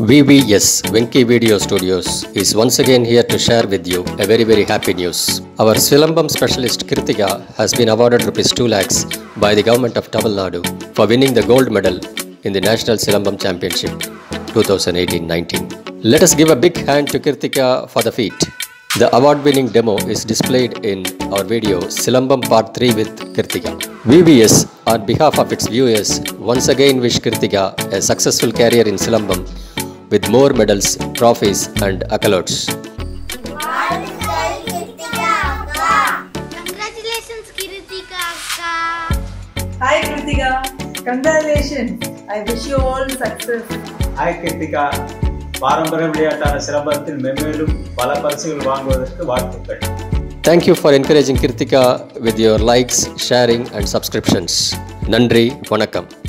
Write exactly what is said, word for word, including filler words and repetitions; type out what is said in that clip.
V V S Venki Video Studios is once again here to share with you a very very happy news. Our Silambam specialist Kirtika has been awarded rupees two lakhs by the government of Tamil Nadu for winning the gold medal in the National Silambam Championship twenty eighteen nineteen. Let us give a big hand to Kirtika for the feat. The award-winning demo is displayed in our video Silambam Part three with Kirtika. V V S, on behalf of its viewers, once again wish Kirtika a successful career in Silambam with more medals, trophies and accolades. Congratulations Kirtika akka. Hi Kirtika, congratulations. I wish you all success. Hi Kirtika, பாரம்பரிய விளையாட்டான சிலம்பத்தில் மென்மேலும் பல பரிசுகள் வாங்குவதற்கு வாழ்த்துக்கள். Thank you for encouraging Kirtika with your likes, sharing and subscriptions. நன்றி, வணக்கம்.